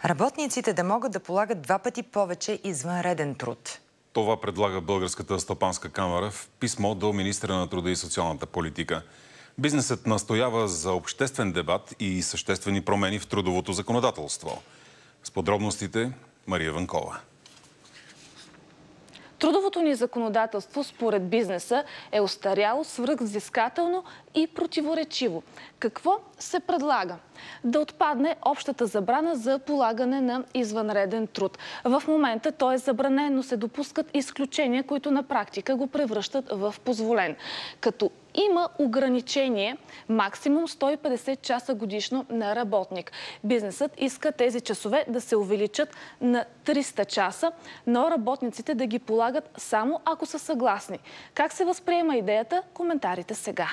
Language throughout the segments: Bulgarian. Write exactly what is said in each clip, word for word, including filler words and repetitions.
Работниците да могат да полагат два пъти повече извънреден труд. Това предлага Българската стопанска камара в писмо до министъра на труда и социалната политика. Бизнесът настоява за обществен дебат и съществени промени в трудовото законодателство. С подробностите Мария Ванкова. Трудовото ни законодателство, според бизнеса, е остаряло, свръхвзискателно и противоречиво. Какво се предлага? Да отпадне общата забрана за полагане на извънреден труд. В момента то е забранено, но се допускат изключения, които на практика го превръщат в позволен. Като има ограничение максимум сто и петдесет часа годишно на работник. Бизнесът иска тези часове да се увеличат на триста часа, но работниците да ги полагат само ако са съгласни. Как се възприема идеята? Коментарите сега.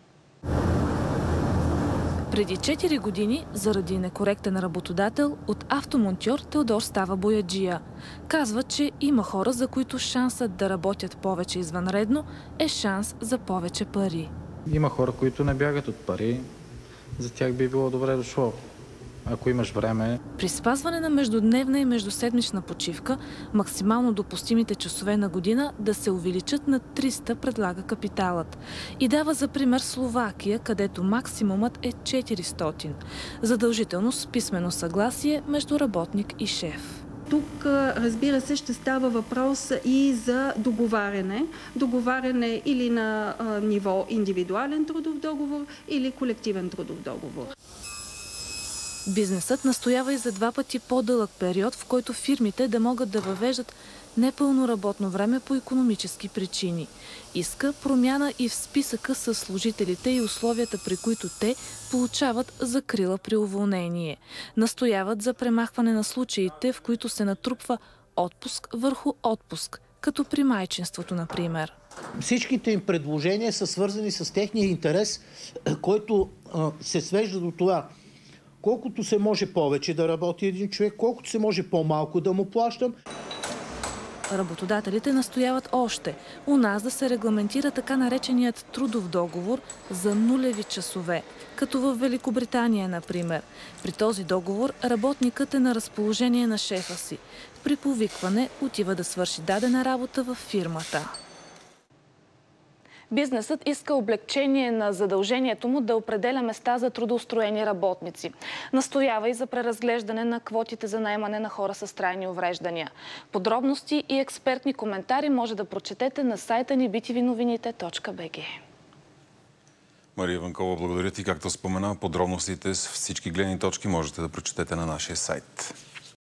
Преди четири години, заради некоректен работодател, от автомонтьор Теодор става бояджия. Казва, че има хора, за които шансът да работят повече извънредно е шанс за повече пари. Има хора, които не бягат от пари. За тях би било добре дошло. Ако имаш време. При спазване на междудневна и междуседмична почивка, максимално допустимите часове на година да се увеличат на триста, предлага Капиталът. И дава за пример Словакия, където максимумът е четиристотин. Задължително с писмено съгласие между работник и шеф. Тук, разбира се, ще става въпрос и за договаряне. Договаряне или на а, ниво индивидуален трудов договор, или колективен трудов договор. Бизнесът настоява и за два пъти по-дълъг период, в който фирмите да могат да въвеждат непълно работно време по икономически причини. Иска промяна и в списъка с служителите и условията, при които те получават закрила при уволнение. Настояват за премахване на случаите, в които се натрупва отпуск върху отпуск, като при майчинството, например. Всичките им предложения са свързани с техния интерес, който а, се свежда до това: колкото се може повече да работи един човек, колкото се може по-малко да му плащам. Работодателите настояват още у нас да се регламентира така нареченият трудов договор за нулеви часове, като в Великобритания, например. При този договор работникът е на разположение на шефа си. При повикване отива да свърши дадена работа във фирмата. Бизнесът иска облекчение на задължението му да определя места за трудоустроени работници. Настоява и за преразглеждане на квотите за наемане на хора с трайни увреждания. Подробности и експертни коментари може да прочетете на сайта ни би ти ви новините точка би джи. Мария Ванкова, благодаря ти. Както спомена, подробностите с всички гледни точки можете да прочетете на нашия сайт.